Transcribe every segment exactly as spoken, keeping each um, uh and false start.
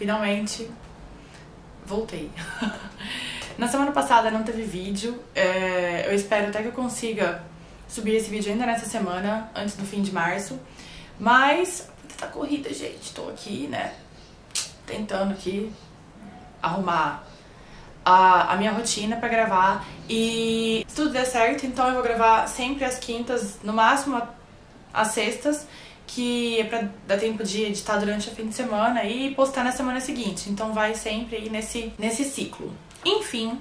finalmente voltei. Na semana passada não teve vídeo, é, eu espero até que eu consiga subir esse vídeo ainda nessa semana, antes do fim de março. Mas, tá corrida, gente, tô aqui, né, tentando aqui arrumar a, a minha rotina pra gravar. E se tudo der certo, então eu vou gravar sempre às quintas, no máximo às sextas, que é pra dar tempo de editar durante o fim de semana e postar na semana seguinte. Então vai sempre aí nesse, nesse ciclo. Enfim,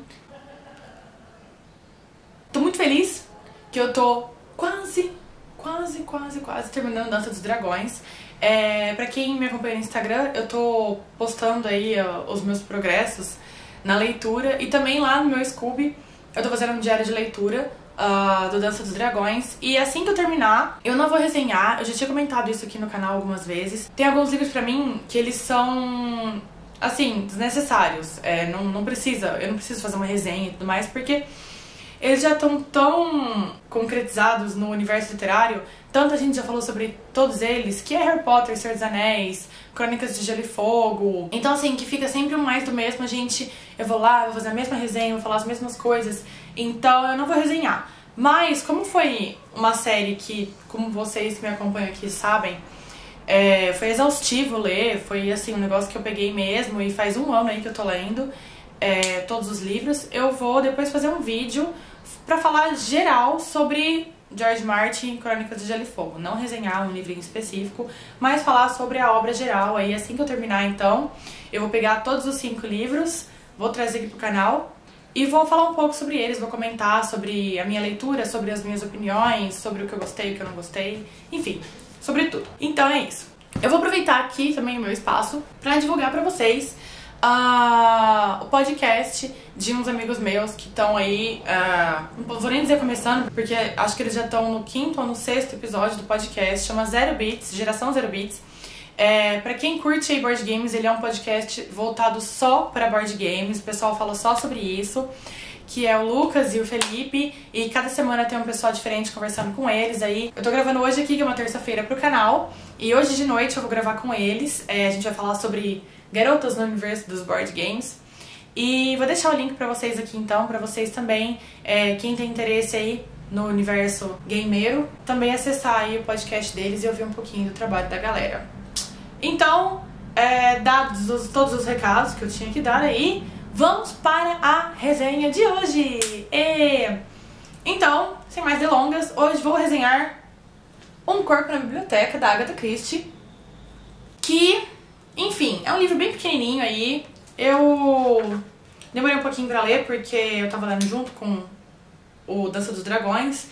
tô muito feliz que eu tô quase, quase, quase, quase terminando Dança dos Dragões. É, pra quem me acompanha no Instagram, eu tô postando aí ó, os meus progressos na leitura. E também lá no meu Scooby, eu tô fazendo um diário de leitura uh, do Dança dos Dragões. E assim que eu terminar, eu não vou resenhar. Eu já tinha comentado isso aqui no canal algumas vezes. Tem alguns livros pra mim que eles são... assim, desnecessários, é, não, não precisa, eu não preciso fazer uma resenha e tudo mais, porque eles já estão tão concretizados no universo literário, tanto a gente já falou sobre todos eles, que é Harry Potter, Senhor dos Anéis, Crônicas de Gelo e Fogo, então assim, que fica sempre um mais do mesmo, a gente, eu vou lá, vou fazer a mesma resenha, vou falar as mesmas coisas, então eu não vou resenhar. Mas, como foi uma série que, como vocês que me acompanham aqui sabem, É, foi exaustivo ler, foi assim, um negócio que eu peguei mesmo e faz um ano aí que eu tô lendo é, todos os livros. Eu vou depois fazer um vídeo pra falar geral sobre George Martin, Crônicas de Gelo e Fogo. Não resenhar um livro em específico, mas falar sobre a obra geral. Aí assim que eu terminar, então, eu vou pegar todos os cinco livros, vou trazer aqui pro canal e vou falar um pouco sobre eles, vou comentar sobre a minha leitura, sobre as minhas opiniões, sobre o que eu gostei, o que eu não gostei, enfim, sobre tudo. Então é isso. Eu vou aproveitar aqui também o meu espaço pra divulgar pra vocês uh, o podcast de uns amigos meus que estão aí, uh, não vou nem dizer começando, porque acho que eles já estão no quinto ou no sexto episódio do podcast, chama Zero Beats, Geração Zero Beats. É, pra quem curte aí board games, ele é um podcast voltado só pra board games, o pessoal fala só sobre isso, que é o Lucas e o Felipe, e cada semana tem um pessoal diferente conversando com eles aí. Eu tô gravando hoje aqui, que é uma terça-feira, pro canal, e hoje de noite eu vou gravar com eles. É, a gente vai falar sobre garotas no universo dos board games. E vou deixar o link pra vocês aqui então, pra vocês também, é, quem tem interesse aí no universo gameiro, também acessar aí o podcast deles e ouvir um pouquinho do trabalho da galera. Então, é, dados os, todos os recados que eu tinha que dar aí, vamos para a resenha de hoje! E... então, sem mais delongas, hoje vou resenhar Um Corpo na Biblioteca, da Agatha Christie, que, enfim, é um livro bem pequenininho aí. Eu demorei um pouquinho pra ler, porque eu tava lendo junto com o Dança dos Dragões,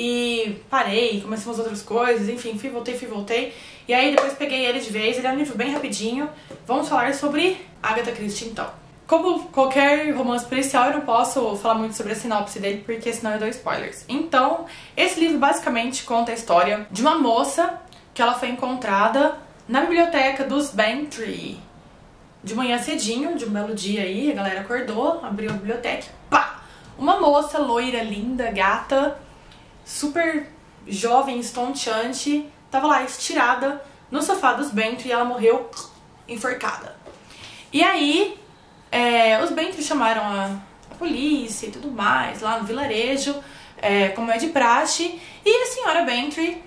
e parei, comecei umas outras coisas, enfim, fui, voltei, fui, voltei. E aí depois peguei ele de vez, ele é um livro bem rapidinho. Vamos falar sobre Agatha Christie, então. Como qualquer romance policial, eu não posso falar muito sobre a sinopse dele, porque senão eu dou spoilers. Então, esse livro basicamente conta a história de uma moça que ela foi encontrada na biblioteca dos Bantry. De manhã cedinho, de um belo dia aí, a galera acordou, abriu a biblioteca, pá! Uma moça loira, linda, gata, super jovem, estonteante, tava lá estirada no sofá dos Bantry e ela morreu enforcada. E aí... É, os Bantry chamaram a, a polícia e tudo mais lá no vilarejo, é, como é de praxe, e a senhora Bantry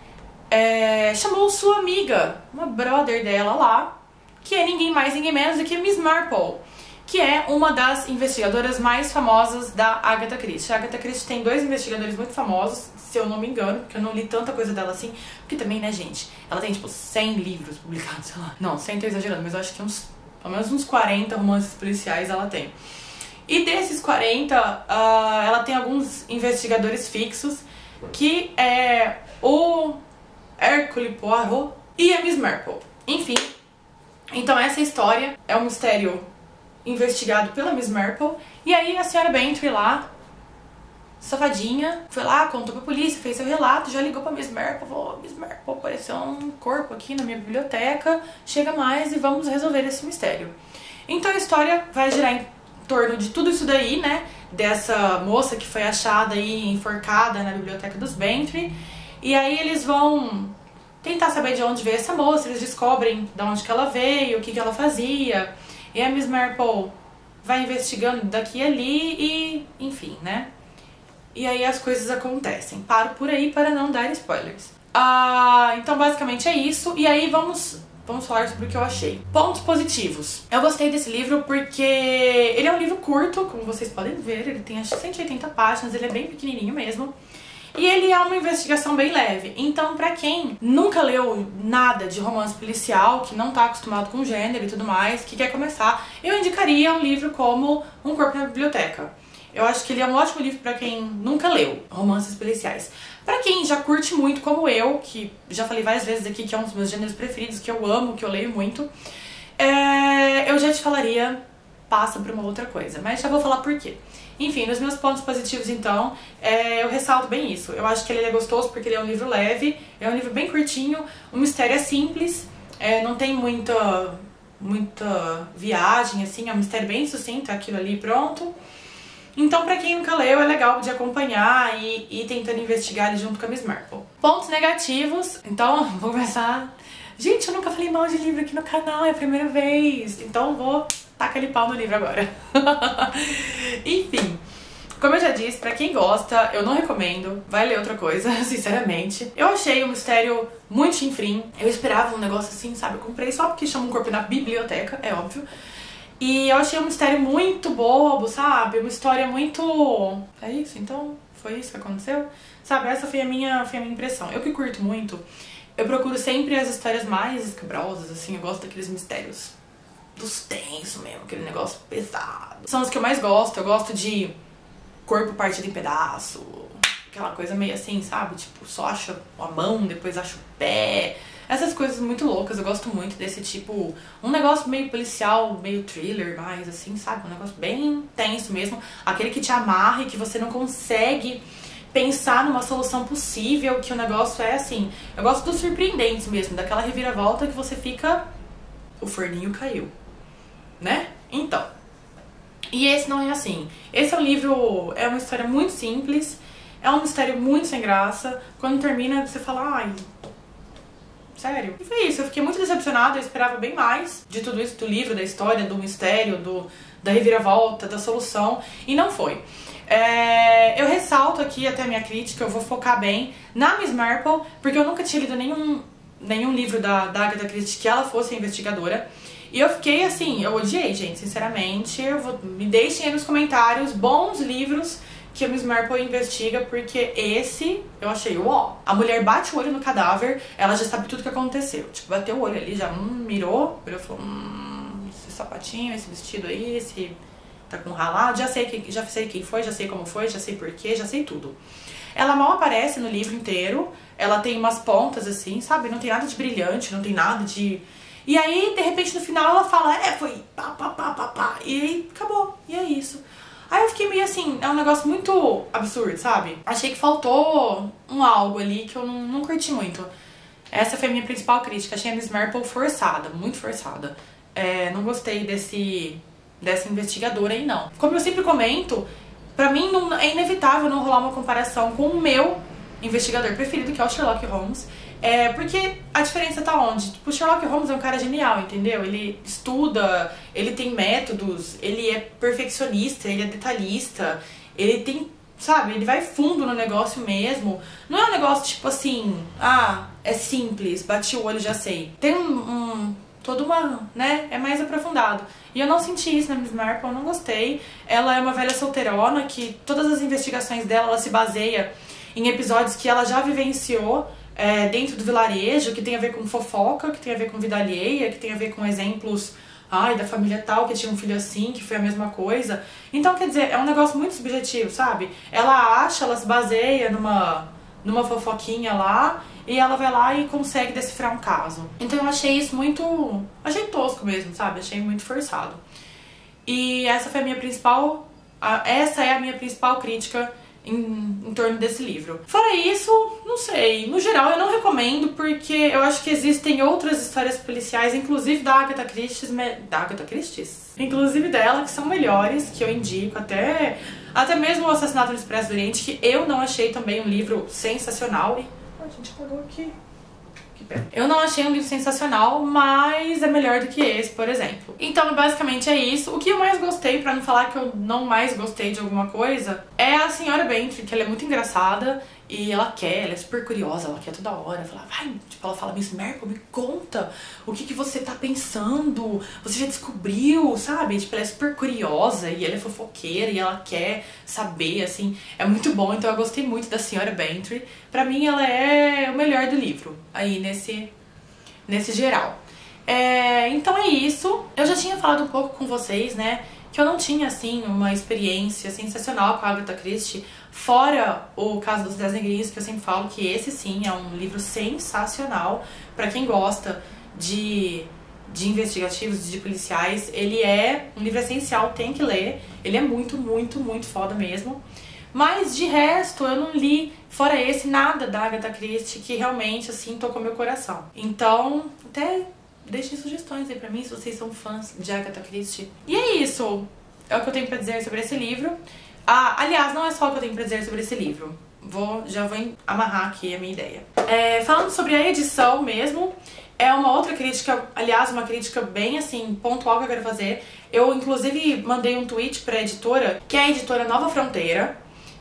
é, chamou sua amiga, uma brother dela lá, que é ninguém mais, ninguém menos do que Miss Marple, que é uma das investigadoras mais famosas da Agatha Christie. A Agatha Christie tem dois investigadores muito famosos, se eu não me engano, porque eu não li tanta coisa dela assim, porque também, né, gente, ela tem tipo cem livros publicados, sei lá, não, cem tô exagerando, mas eu acho que uns... pelo menos uns quarenta romances policiais ela tem. E desses quarenta, uh, ela tem alguns investigadores fixos, que é o Hercule Poirot e a Miss Marple. Enfim, então essa história é um mistério investigado pela Miss Marple. E aí a senhora Bantry lá, safadinha, foi lá, contou pra polícia, fez seu relato, já ligou pra Miss Marple, falou: Miss Marple, apareceu um corpo aqui na minha biblioteca, chega mais e vamos resolver esse mistério. Então a história vai girar em torno de tudo isso daí, né, dessa moça que foi achada aí enforcada na biblioteca dos Bantry, e aí eles vão tentar saber de onde veio essa moça, eles descobrem de onde que ela veio, o que que ela fazia, e a Miss Marple vai investigando daqui e ali e, enfim, né? E aí as coisas acontecem. Paro por aí para não dar spoilers. Ah, então basicamente é isso. E aí vamos, vamos falar sobre o que eu achei. Pontos positivos. Eu gostei desse livro porque ele é um livro curto, como vocês podem ver. Ele tem acho cento e oitenta páginas, ele é bem pequenininho mesmo. E ele é uma investigação bem leve. Então, pra quem nunca leu nada de romance policial, que não tá acostumado com gênero e tudo mais, que quer começar, eu indicaria um livro como Um Corpo na Biblioteca. Eu acho que ele é um ótimo livro pra quem nunca leu romances policiais. Pra quem já curte muito, como eu, que já falei várias vezes aqui que é um dos meus gêneros preferidos, que eu amo, que eu leio muito, é... eu já te falaria, passa pra uma outra coisa. Mas já vou falar por quê. Enfim, nos meus pontos positivos, então, é, eu ressalto bem isso. Eu acho que ele é gostoso porque ele é um livro leve, é um livro bem curtinho, o mistério é simples, é, não tem muita, muita viagem, assim, é um mistério bem sucinto, aquilo ali pronto. Então, pra quem nunca leu, é legal de acompanhar e ir tentando investigar ele junto com a Miss Marple. Pontos negativos, então, vou começar... Gente, eu nunca falei mal de livro aqui no canal, é a primeira vez, então vou... taca ali pau no livro agora. Enfim, como eu já disse, pra quem gosta, eu não recomendo. Vai ler outra coisa, sinceramente. Eu achei o mistério muito chinfrim. Eu esperava um negócio assim, sabe? Eu comprei só porque chama Um Corpo na Biblioteca, é óbvio. E eu achei um mistério muito bobo, sabe? Uma história muito... É isso? Então, foi isso que aconteceu? Sabe, essa foi a minha, foi a minha impressão. Eu que curto muito, eu procuro sempre as histórias mais escabrosas, assim. Eu gosto daqueles mistérios dos tensos mesmo, aquele negócio pesado. São os que eu mais gosto. Eu gosto de corpo partido em pedaço, aquela coisa meio assim, sabe? Tipo, só acha a mão, depois acha o pé. Essas coisas muito loucas, eu gosto muito desse tipo... Um negócio meio policial, meio thriller, mais assim, sabe? Um negócio bem tenso mesmo. Aquele que te amarra e que você não consegue pensar numa solução possível, que o negócio é assim... Eu gosto dos surpreendentes mesmo, daquela reviravolta que você fica... O forninho caiu. Né? Então. E esse não é assim. Esse é um livro, é uma história muito simples, é um mistério muito sem graça. Quando termina, você fala, ai, sério? E foi isso, eu fiquei muito decepcionada, eu esperava bem mais de tudo isso, do livro, da história, do mistério, do, da reviravolta, da solução, e não foi. É, eu ressalto aqui até a minha crítica, eu vou focar bem na Miss Marple, porque eu nunca tinha lido nenhum, nenhum livro da, da Agatha Christie que ela fosse a investigadora. E eu fiquei assim, eu odiei, gente, sinceramente. Eu vou, me deixem aí nos comentários bons livros que a Miss Marple investiga, porque esse eu achei, ó, a mulher bate o olho no cadáver, ela já sabe tudo o que aconteceu. Tipo, bateu o olho ali, já hum, mirou, olhou e falou, hum, esse sapatinho, esse vestido aí, esse tá com ralado, já sei, que, já sei quem foi, já sei como foi, já sei porquê, já sei tudo. Ela mal aparece no livro inteiro, ela tem umas pontas assim, sabe? Não tem nada de brilhante, não tem nada de... E aí, de repente, no final ela fala, é, foi pá, pá, pá, pá, pá, e aí acabou, e é isso. Aí eu fiquei meio assim, é um negócio muito absurdo, sabe? Achei que faltou um algo ali que eu não, não curti muito. Essa foi a minha principal crítica, achei a Miss Marple forçada, muito forçada. É, não gostei desse, dessa investigadora aí, não. Como eu sempre comento, pra mim não, é inevitável não rolar uma comparação com o meu investigador preferido, que é o Sherlock Holmes. É, porque a diferença tá onde? Tipo, o Sherlock Holmes é um cara genial, entendeu? Ele estuda, ele tem métodos, ele é perfeccionista, ele é detalhista, ele tem, sabe, ele vai fundo no negócio mesmo. Não é um negócio tipo assim, ah, é simples, bati o olho, já sei. Tem um, um toda uma, né, é mais aprofundado. E eu não senti isso na Miss Marple, eu não gostei. Ela é uma velha solteirona que todas as investigações dela, ela se baseia em episódios que ela já vivenciou, É, dentro do vilarejo, que tem a ver com fofoca, que tem a ver com vida alheia, que tem a ver com exemplos, ai, da família tal, que tinha um filho assim, que foi a mesma coisa. Então, quer dizer, é um negócio muito subjetivo, sabe? Ela acha, ela se baseia numa, numa fofoquinha lá, e ela vai lá e consegue decifrar um caso. Então eu achei isso muito... achei tosco mesmo, sabe? Achei muito forçado. E essa foi a minha principal... A, essa é a minha principal crítica Em, em torno desse livro. Fora isso, não sei, no geral eu não recomendo, porque eu acho que existem outras histórias policiais, inclusive da Agatha Christie, da Agatha Christie? Inclusive dela, que são melhores, que eu indico, até, até mesmo o Assassinato no Expresso do Oriente, que eu não achei também um livro sensacional. E, oh, a gente apagou aqui. O que pena. Eu não achei um livro sensacional, mas é melhor do que esse, por exemplo. Então, basicamente é isso. O que eu mais gostei, pra não falar que eu não mais gostei de alguma coisa, é a Senhora Bentry, que ela é muito engraçada. E ela quer, ela é super curiosa, ela quer toda hora. Fala, vai, tipo, ela fala, Miss Marple, me conta o que, que você tá pensando, você já descobriu, sabe? Tipo, ela é super curiosa e ela é fofoqueira e ela quer saber, assim. É muito bom, então eu gostei muito da Senhora Bentry. Pra mim, ela é o melhor do livro, aí nesse, nesse geral. É, então é isso. Eu já tinha falado um pouco com vocês, né? Que eu não tinha, assim, uma experiência sensacional com a Agatha Christie, fora o caso dos Dez Negrinhos, que eu sempre falo que esse sim é um livro sensacional pra quem gosta de, de investigativos, de policiais. Ele é um livro essencial, tem que ler. Ele é muito, muito, muito foda mesmo. Mas de resto, eu não li, fora esse, nada da Agatha Christie que realmente, assim, tocou meu coração. Então, até deixem sugestões aí pra mim, se vocês são fãs de Agatha Christie. E é isso, é o que eu tenho pra dizer sobre esse livro. Ah, aliás, não é só o que eu tenho pra dizer sobre esse livro. Vou, já vou amarrar aqui a minha ideia. É, falando sobre a edição mesmo, é uma outra crítica, aliás, uma crítica bem, assim, pontual que eu quero fazer. Eu, inclusive, mandei um tweet pra editora, que é a editora Nova Fronteira.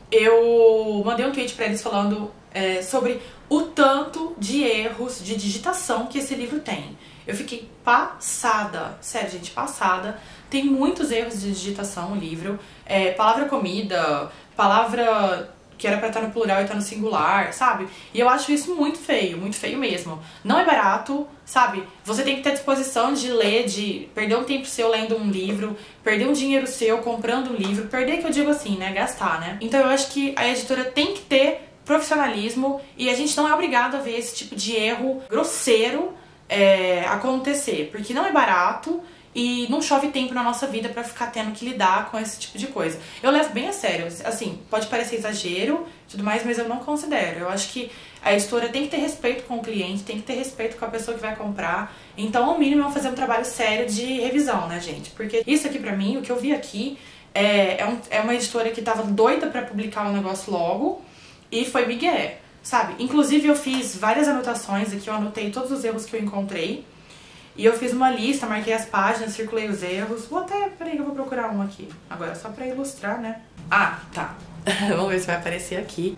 Eu mandei um tweet pra eles falando é, sobre o tanto de erros de digitação que esse livro tem. Eu fiquei passada, sério, gente, passada. Tem muitos erros de digitação no livro. É, palavra comida, palavra que era pra estar no plural e tá no singular, sabe? E eu acho isso muito feio, muito feio mesmo. Não é barato, sabe? Você tem que ter disposição de ler, de perder um tempo seu lendo um livro, perder um dinheiro seu comprando um livro, perder que eu digo assim, né? Gastar, né? Então eu acho que a editora tem que ter profissionalismo e a gente não é obrigado a ver esse tipo de erro grosseiro é, acontecer, porque não é barato. E não chove tempo na nossa vida pra ficar tendo que lidar com esse tipo de coisa. Eu levo bem a sério, assim, pode parecer exagero e tudo mais, mas eu não considero. Eu acho que a editora tem que ter respeito com o cliente, tem que ter respeito com a pessoa que vai comprar. Então, ao mínimo, é fazer um trabalho sério de revisão, né, gente? Porque isso aqui pra mim, o que eu vi aqui, é, é, um, é uma editora que tava doida pra publicar um negócio logo e foi migué, sabe? Inclusive, eu fiz várias anotações aqui, eu anotei todos os erros que eu encontrei. E eu fiz uma lista, marquei as páginas, circulei os erros. Vou até... Peraí que eu vou procurar um aqui. Agora, só pra ilustrar, né? Ah, tá. Vamos ver se vai aparecer aqui.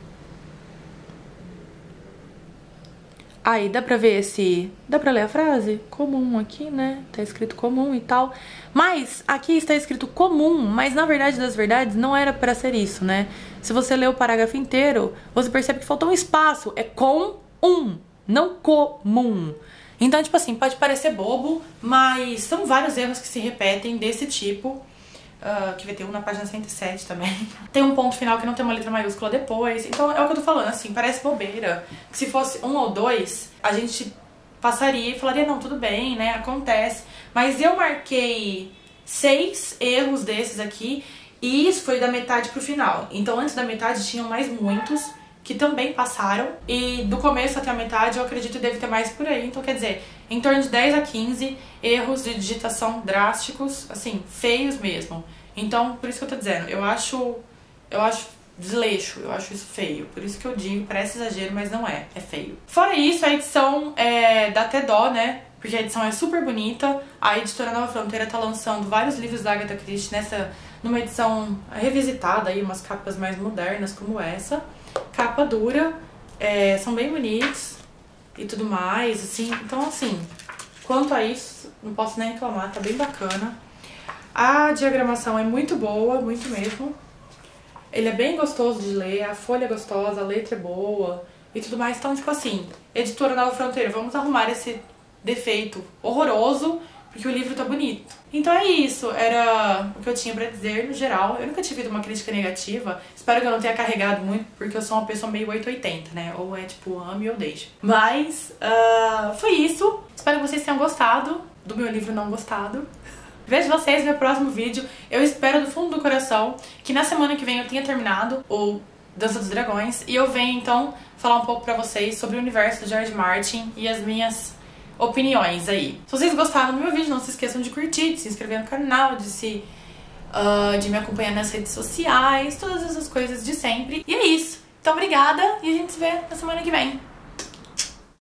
Aí, dá pra ver esse... Dá pra ler a frase? Comum aqui, né? Tá escrito comum e tal. Mas, aqui está escrito comum, mas na verdade das verdades não era pra ser isso, né? Se você ler o parágrafo inteiro, você percebe que faltou um espaço. É com um, não comum. Então, tipo assim, pode parecer bobo, mas são vários erros que se repetem desse tipo. Uh, que vai ter um na página cento e sete também. Tem um ponto final que não tem uma letra maiúscula depois. Então, é o que eu tô falando, assim, parece bobeira. Que se fosse um ou dois, a gente passaria e falaria, não, tudo bem, né, acontece. Mas eu marquei seis erros desses aqui e isso foi da metade pro final. Então, antes da metade, tinham mais muitos que também passaram, e do começo até a metade eu acredito que deve ter mais por aí. Então, quer dizer, em torno de dez a quinze erros de digitação drásticos, assim, feios mesmo. Então, por isso que eu tô dizendo, eu acho, eu acho desleixo, eu acho isso feio. Por isso que eu digo, parece exagero, mas não é, é feio. Fora isso, a edição é, dá até dó, né? Porque a edição é super bonita. A editora Nova Fronteira tá lançando vários livros da Agatha Christie nessa, numa edição revisitada, aí, umas capas mais modernas como essa. Capa dura, é, são bem bonitos e tudo mais, assim. Então, assim, quanto a isso, não posso nem reclamar, tá bem bacana. A diagramação é muito boa, muito mesmo. Ele é bem gostoso de ler, a folha é gostosa, a letra é boa e tudo mais. Então, tipo assim, editora Nova Fronteira, vamos arrumar esse defeito horroroso, porque o livro tá bonito. Então é isso, era o que eu tinha pra dizer no geral. Eu nunca tive uma crítica negativa, espero que eu não tenha carregado muito, porque eu sou uma pessoa meio oitocentos e oitenta, né? Ou é tipo, ame ou deixe. Mas uh, foi isso, espero que vocês tenham gostado do meu livro não gostado. Vejo vocês no meu próximo vídeo. Eu espero do fundo do coração que na semana que vem eu tenha terminado o Dança dos Dragões e eu venho então falar um pouco pra vocês sobre o universo do George Martin e as minhas opiniões aí. Se vocês gostaram do meu vídeo, não se esqueçam de curtir, de se inscrever no canal, de se uh, de me acompanhar nas redes sociais, todas essas coisas de sempre. E é isso. Então, obrigada e a gente se vê na semana que vem.